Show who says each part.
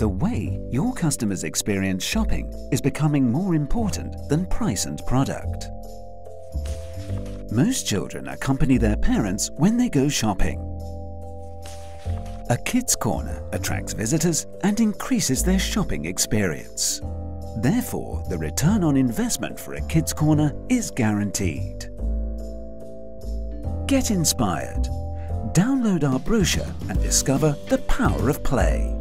Speaker 1: The way your customers experience shopping is becoming more important than price and product. Most children accompany their parents when they go shopping. A kids' corner attracts visitors and increases their shopping experience. Therefore, the return on investment for a kids' corner is guaranteed. Get inspired. Download our brochure and discover the power of play.